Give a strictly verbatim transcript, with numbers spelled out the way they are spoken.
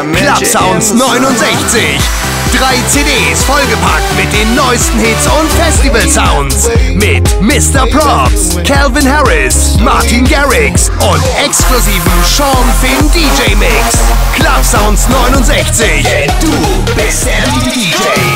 Club Sounds neunundsechzig. Drei C Ds vollgepackt mit den neuesten Hits und Festival-Sounds. Mit Mister Props, Calvin Harris, Martin Garrix und exklusiven Sean Finn D J Mix. Club Sounds neunundsechzig. Du bist der D J.